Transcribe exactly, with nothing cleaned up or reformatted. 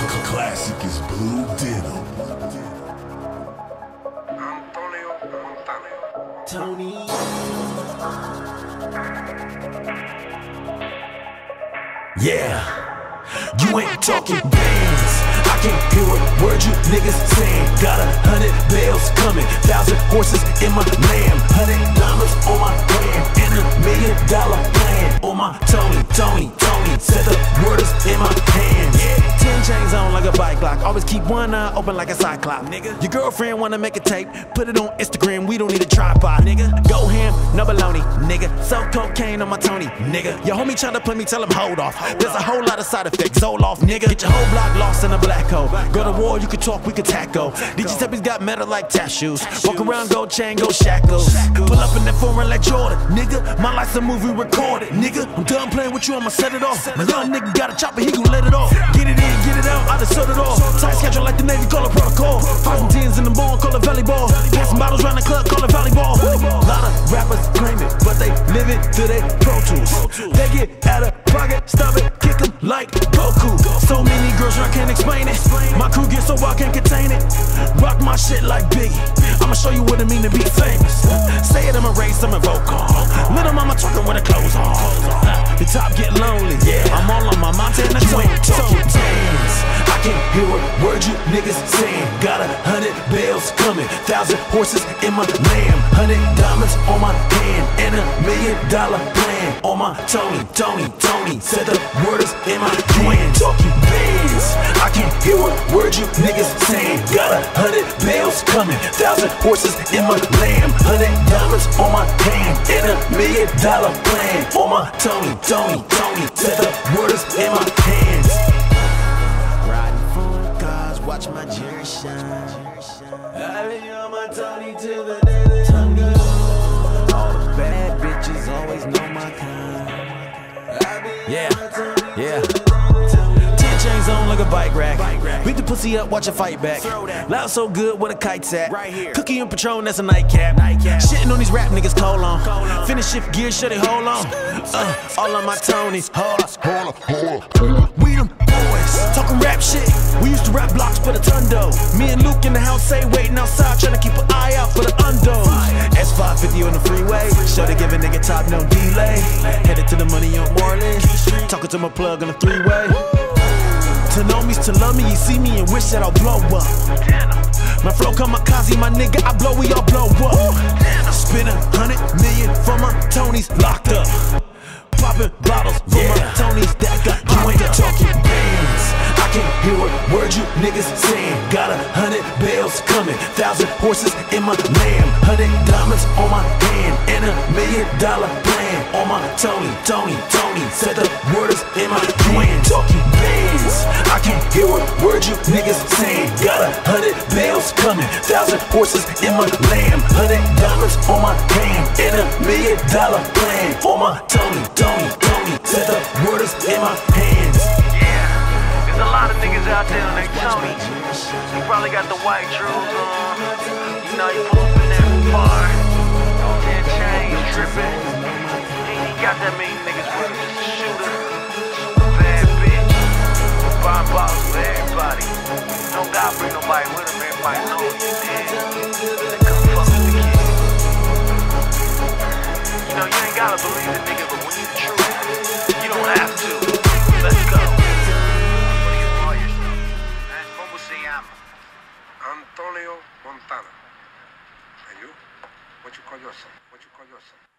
Classic is Blue Denim. Antonio Montana. Tony. Yeah, you ain't talking bands. I can't hear a word you niggas saying. Got a hundred bells coming, thousand horses in my lamb, hundred diamonds on my hand, and a million dollar plan on my Tony, Tony, Tony. Said the word is in my hands. Yeah. Ten chains on like a bike lock. Always keep one eye open like a cyclops. Nigga, your girlfriend wanna make a tape, put it on Instagram. We don't need a tripod. Nigga, go ham, no baloney. Nigga, so cocaine on my Tony. Nigga, your homie tryna put me, tell him hold off. There's a whole lot of side effects. Zoloft, nigga. Get your whole block lost in a black hole. Go to war, you can talk, we can tackle. D J Teppy's got metal like tattoos. Walk around, gold chain, gold shackles. Pull up in that foreign like Jordan. Nigga, my life's a movie recorded. Nigga, I'm done playing with you, I'ma set it off. My young nigga got a chopper, he gon' let it off. Get it in, get it out, I done sold it all. Tight schedule like the Navy, call it protocol. Fives and tens in the ball, call it volleyball. Passing bottles round the club, call it volleyball. Lot of rappers claim it, but they live it to their Pro Tools. They get out of pocket, stop it, kick them like Goku. So many girls, I can't explain it. My crew gets so I can't contain it. Rock my shit like Biggie. I'ma show you what it mean to be famous. Say it, I'ma raise some vocal. Little mama talking with her clothes on. The top get lonely. Yeah, I'm all on my Montana twin. Talking bands. I can't hear a word you niggas saying. Got a hundred bells coming, thousand horses in my lamb, hundred diamonds on my hand, and a million dollar plan on my Tony, Tony, Tony. Said the word is in my hands. Talking bands. I can't hear a word you niggas saying. Got a hundred bells coming, thousand horses in my lamb, hundred diamonds on my hand, and a million dollar plan on my Tony, Tony, Tony. Said the word is in my hands. Riding foreign cars, watch my Jerry shine. I be on my Tony till the day that I'm good. All the bad bitches always know my kind. Yeah, yeah. Ten chains on like a bike rack. Beat the pussy up, watch it fight back. Loud so good, where the kite's at. Cookie and Patron, that's a nightcap. Shitting on these rap niggas, colon. Finish shift gear, shut it, hold on. Uh, all on my Tonys. Hold up, hold up, hold up. We them boys, talking rap shit. We used to rap blocks for the Tundo. Me and Luke in the house, say waiting outside, trying to keep an eye out for the undos. S five fifty on the freeway, show to give a nigga top, no delay. Headed to the money on Orleans, talking to my plug on the three-way. To know me's to love me, you see me and wish that I'll blow up. My flow kamikaze, my nigga, I blow, we all blow up. Spend a hundred million for my Tonys locked up. Popping bottles for yeah. my Tonys that got you ain't talking bands. I can't hear a word you niggas saying. Got a hundred bells coming, thousand horses in my lamb, hundred diamonds on my hand, and a million dollar plan on my Tony, Tony, Tony. Said the word is in my hands. Talking bands. I can't hear a word you niggas saying. Got a hundred bells coming, thousand horses in my lamb, hundred diamonds on my hand, and a million dollar plan on my Tony, Tony, Tony. Said the word is in my hands. There's a lot of niggas out there on their Tony. You probably got the white trues on. You know, you pull up in that bar. Ten chains dripping. You ain't got that many niggas with you. Just a shooter. A bad bitch. Buying bottles for everybody. Don't gotta bring nobody with him. Everybody know you dead. They come fuck with the kid. You know, you ain't gotta believe the nigga, but when you the truth, you don't have to. Let's go. Antonio Montana. And you? What you call yourself? What you call yourself?